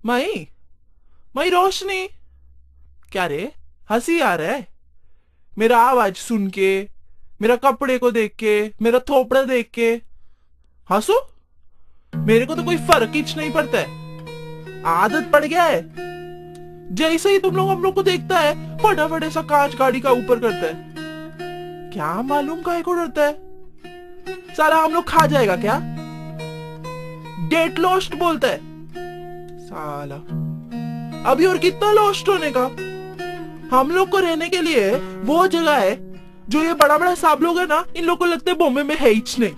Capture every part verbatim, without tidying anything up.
मई मई रोशनी, क्या रे हंसी आ रहा है मेरा आवाज सुन के, मेरा कपड़े को देख के, मेरा थोपड़ा देख के? हंसो, मेरे को तो कोई फर्क ही नहीं पड़ता है, आदत पड़ गया है। जैसे ही तुम लोग हम लोग को देखता है फटाफट ऐसा कांच गाड़ी का ऊपर करता है। क्या मालूम काहे को डरता है साला, हम लोग खा जाएगा क्या? गेट लॉस्ट बोलता है साला। अभी और कितना लॉस्ट होने का? हम लोग को रहने के लिए वो जगह है जो ये बड़ा बड़ा सांप लोग है ना, इन लोग को लगता है बॉम्बे में है ही नहीं।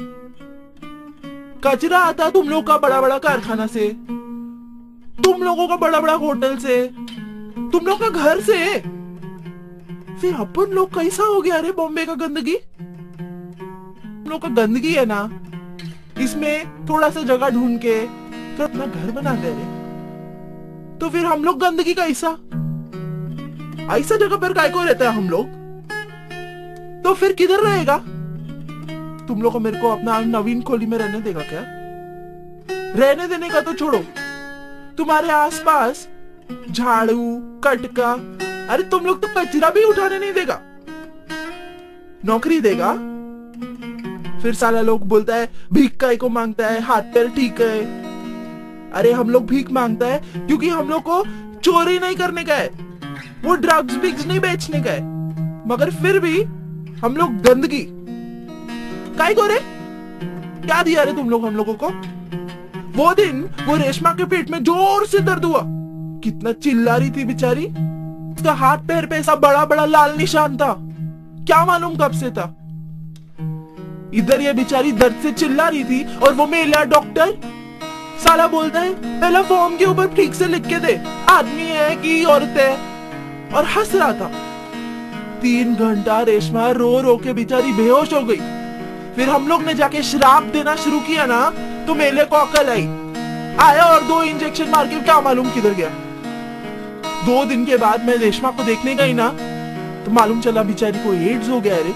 कचरा आता है तुम लोग का बड़ा बड़ा कारखाना से, तुम लोगों का बड़ा बड़ा होटल से, तुम लोग का घर से। फिर अपन लोग कैसा हो गया रे बॉम्बे का गंदगी? हम लोग का गंदगी है ना, इसमें थोड़ा सा जगह ढूंढ के तो अपना घर बना दे रहे, तो फिर हम लोग गंदगी कैसा? ऐसा जगह पर काय को रहता है हम लोग, तो फिर किधर रहेगा? तुम लोग को मेरे को अपना नवीन खोली में रहने देगा क्या? रहने देने का तो छोड़ो, तुम्हारे आसपास झाड़ू कटका, अरे तुम लोग तो कचरा भी उठाने नहीं देगा। नौकरी देगा, फिर साला लोग बोलता है भीख काय को मांगता है, हाथ पैर ठीक है। अरे हम लोग भीख मांगता है क्योंकि हम लोग को चोरी नहीं करने का है, वो ड्रग्स बिग्स नहीं बेचने का है, मगर फिर भी हम लोग गंदगी काय को रे? क्या दिया रे तुम लोग हम लोगों को? वो दिन वो रेशमा के पेट में जोर से दर्द हुआ, कितना चिल्ला रही थी बेचारी, उसका हाथ पैर पे ऐसा बड़ा बड़ा लाल निशान था, क्या मालूम कब से था। इधर ये बेचारी दर्द से चिल्ला रही थी और वो मेला डॉक्टर साला बोलता है पहला फॉर्म के ऊपर ठीक से लिख के दे आदमी है कि औरत है, और हंस रहा था। तीन घंटा रेशमा रो रो के बेचारी बेहोश हो गई। फिर हम लोग ने जाके शराब देना शुरू किया ना, तो मेले को अकल आई, आया और दो इंजेक्शन मार के क्या मालूम किधर गया। दो दिन के बाद मैं रेशमा को देखने गई ना, तो मालूम चला बेचारी को एड्स हो गया रे।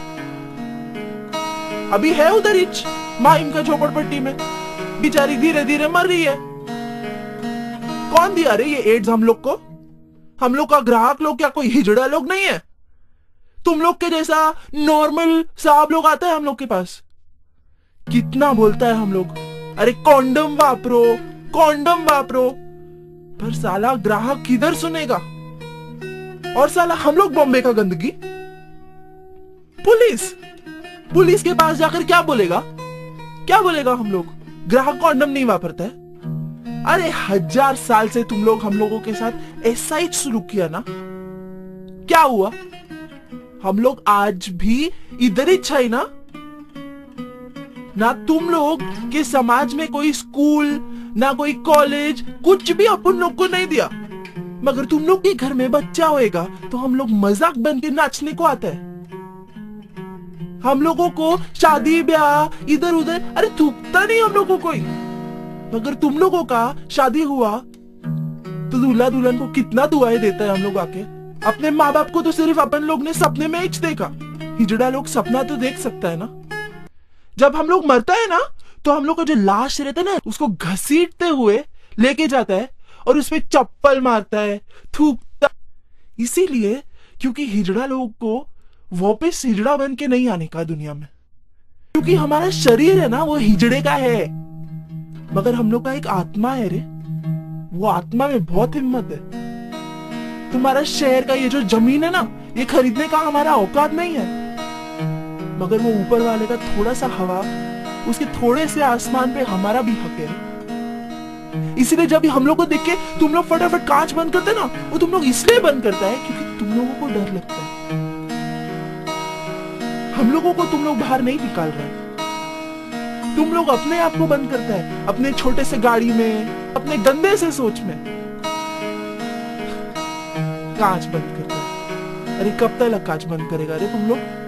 अभी है उधर ही माइम का झोपड़पट्टी में, बेचारी धीरे धीरे मर रही है। कौन दिया रे ये एड्स हम लोग को? हम लोग का ग्राहक लोग क्या कोई हिजड़ा लोग नहीं है? तुम लोग के जैसा नॉर्मल साहब लोग आता है हम लोग के पास, कितना बोलता है हम लोग अरे कॉन्डम वापरो कॉन्डम वापरो, पर साला ग्राहक किधर सुनेगा? और साला हम लोग बॉम्बे का गंदगी, पुलिस पुलिस के पास जाकर क्या बोलेगा? क्या बोलेगा? हम लोग ग्राहक कॉन्डम नहीं वापरता है। अरे हजार साल से तुम लोग हम लोगों के साथ ऐसा ही शुरू किया ना, क्या हुआ? हम लोग आज भी इधर ही छाई ना ना तुम लोग के समाज में कोई स्कूल ना कोई कॉलेज, कुछ भी अपन लोग को नहीं दिया, मगर तुम लोग के घर में बच्चा होएगा तो हम लोग मजाक बन के नाचने को आता है। हम लोगों को शादी ब्याह इधर उधर अरे थूकता नहीं हम लोगों को कोई, मगर तुम लोगों का शादी हुआ तो दूल्हा दुल्हन को कितना दुआएं देता है हम लोग आके। अपने माँ बाप को तो सिर्फ अपन लोग ने सपने में ही देखा, हिजड़ा लोग सपना तो देख सकता है ना। जब हम लोग मरता है ना, तो हम लोग का जो लाश रहता है ना, उसको घसीटते हुए लेके जाता है और उसपे चप्पल मारता है, थूकता। इसीलिए क्योंकि हिजड़ा लोगों को वापस हिजड़ा बन के नहीं आने का दुनिया में, क्योंकि हमारा शरीर है ना वो हिजड़े का है, मगर हम लोग का एक आत्मा है रे, वो आत्मा में बहुत हिम्मत है। तुम्हारा शहर का ये जो जमीन है ना, ये खरीदने का हमारा औकात नहीं है, मगर वो ऊपर वाले का थोड़ा सा हवा, उसके थोड़े से आसमान पे हमारा भी हक है। इसीलिए जब हम लोग को देख के तुम लोग फटाफट कांच बंद करते ना, वो तुम लोग इसलिए बंद करता है क्योंकि तुम लोगों को डर लगता है। हम लोगों को तुम लोग बाहर नहीं निकाल रहे, तुम लोग अपने आप को बंद करता है, अपने छोटे से गाड़ी में, अपने गंदे से सोच में कांच बंद करता है। अरे कब तक कांच बंद करेगा रे तुम लोग?